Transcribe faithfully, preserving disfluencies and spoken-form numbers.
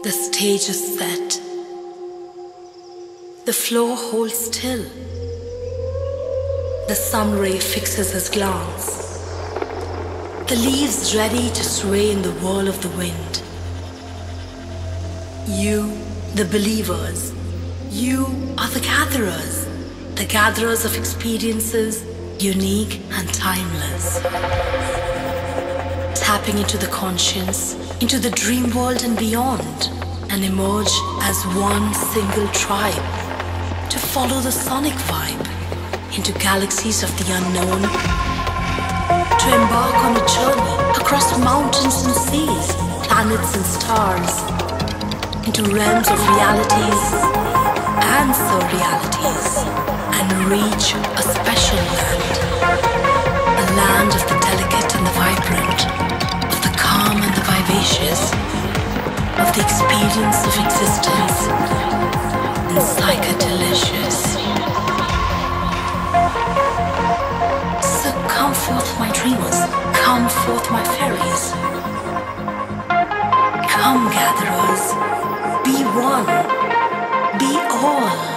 The stage is set. The floor holds still. The sun ray fixes his glance. The leaves ready to sway in the whirl of the wind. You, the believers, you are the gatherers, the gatherers of experiences, unique and timeless. Tapping into the conscience, into the dream world and beyond, and emerge as one single tribe to follow the sonic vibe into galaxies of the unknown, to embark on a journey across mountains and seas, planets and stars, into realms of realities and surrealities, and reach a special land, a land of the delicate and the vibrant, of the calm and the vivacious, of the experience of existence, and psychodelicious. So come forth, my dreamers, come forth, my fairies. Come, gatherers, be one, be all.